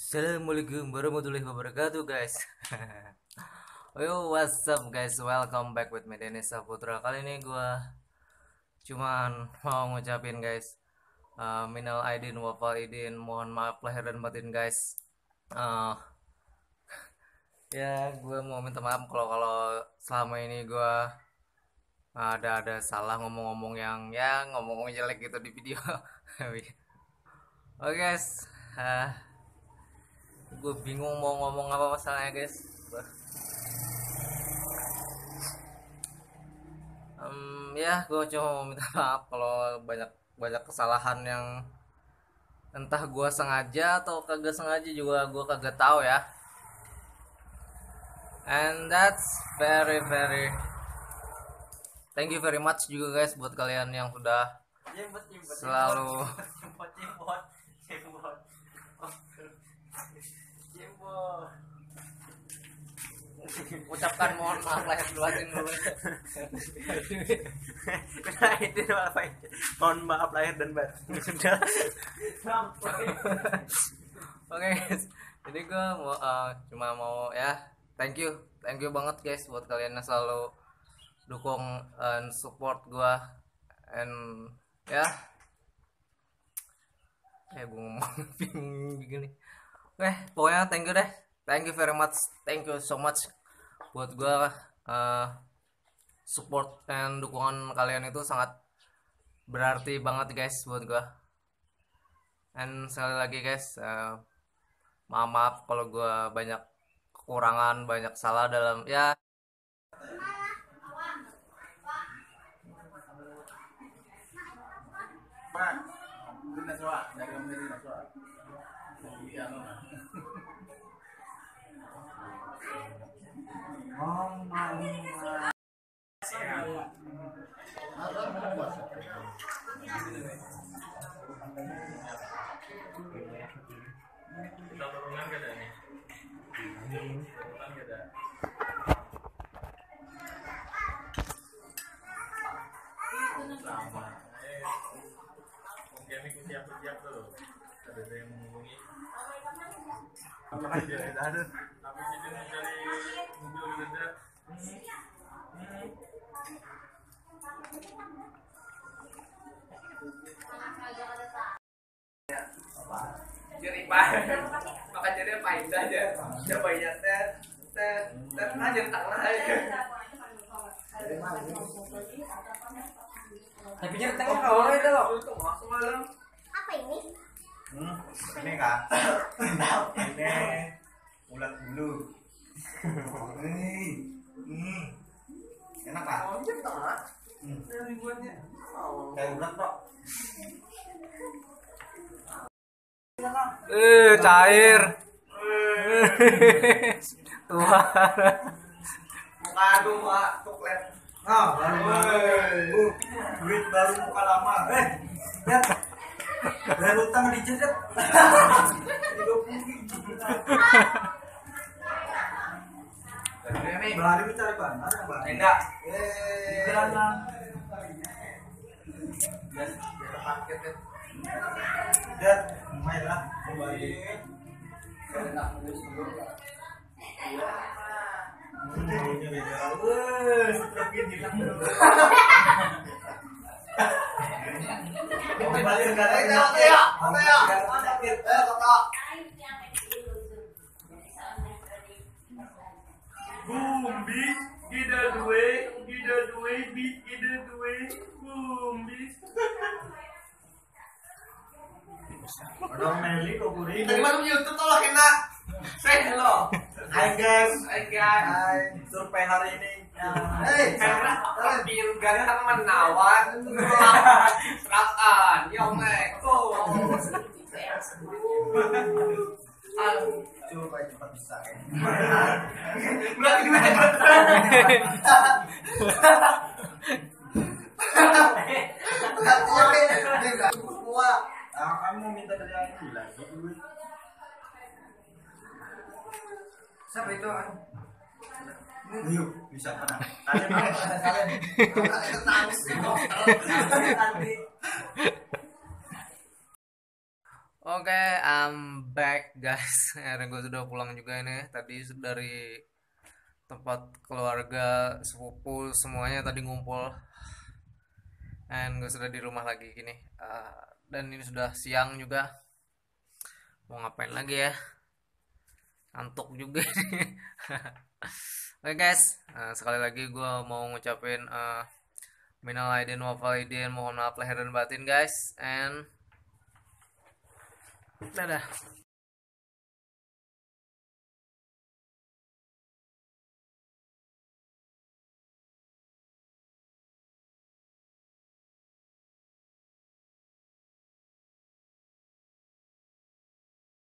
Assalamualaikum warahmatullahi wabarakatuh guys. Yo, what's up guys, welcome back with me Dennis Saputra. Kali ini gue cuman mau ngucapin guys, minal aidin wal faidin, mohon maaf lahir dan batin guys. uh, Ya gue mau minta maaf kalau selama ini gue ada salah ngomong-ngomong yang ngomong jelek gitu di video. Oke guys, gue bingung mau ngomong apa masalahnya guys. Ya gue cuma mau minta maaf kalau banyak kesalahan yang entah gue sengaja atau kagak sengaja juga gue kagak tahu ya. And that's very thank you very much juga guys buat kalian yang sudah selalu ucapkan mohon maaf lahir batin dulu. Nah, itu apa itu? Mohon maaf lahir dan batin. Sudah. Oke guys, jadi gue mau cuma mau thank you banget guys buat kalian yang selalu dukung and support gue and gue ngomong bingung gini. Pokoknya thank you very much, thank you so much buat gue. Support dan dukungan kalian itu sangat berarti banget guys buat gue. And sekali lagi guys, maaf kalau gue banyak kekurangan, banyak salah dalam Kita turunkan gak ada nih? Turunkan gak ada? Sama. Mungkin ini siap tuh. Ada yang menghubungi. Apa aja? Ada. Tapi ini mencari mobil gede. jadi maka jadi pahit aja cobainnya tet aja tengah aja tapi jadi tengah kalau itu loh langsung malam Apa ini? Ini kak. Ini ulat bulu. Enak kak? oh iya tengah dari buatnya Kayak ulat kok. cair Tuhan Muka aduh muka coklat. Duit baru muka lama. Lihat. Bayar utang dijejet. 30.000. Berlari mencari bandar ya bang? enggak Di jalanan. biar paket ya Dan main lah kembali. Kembali sekarang. Bumbi, gida dua, bit gida dua, bumbi. Orang Meli kok kuring. Dari mana YouTube tolong kena saya lo Hai guys. Hai. Survei hari ini. Karena biru garis kan menawan seratan Yomeko Coba cepat bisa. berarti gimana Kamu minta dari yang ini lagi duit. siapa itu Yuk, bisa mana? Kalian nangis Oke, I'm back guys. Akhirnya gue sudah pulang juga ini. Tadi dari tempat keluarga, sepupu semuanya tadi ngumpul. Dan gue sudah di rumah lagi gini. Dan ini sudah siang juga. Mau ngapain lagi ya? Ngantuk juga nih. Oke guys, sekali lagi gue mau ngucapin minal aidin wal faizin, mohon maaf lahir dan batin guys. And dadah.